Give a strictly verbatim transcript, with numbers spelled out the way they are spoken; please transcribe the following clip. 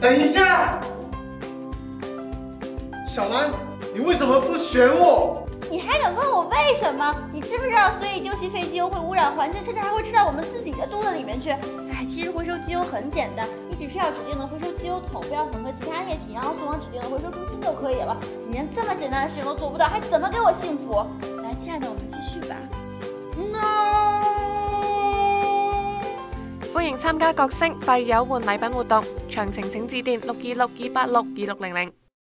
等一下，小兰，你为什么不选我？ 你还敢问我为什么？你知不知道随意丢弃废机油会污染环境，甚至还会吃到我们自己的肚子里面去？哎，其实回收机油很简单，你只需要指定的回收机油桶，不要混合其他液体，然后送往指定的回收中心就可以了。你连这么简单的事情都做不到，还怎么给我幸福？来，亲爱的，我们继续吧。 No！ 歡迎參加角聲廢友換禮品活動，詳情請致電六二六二八六二六零零。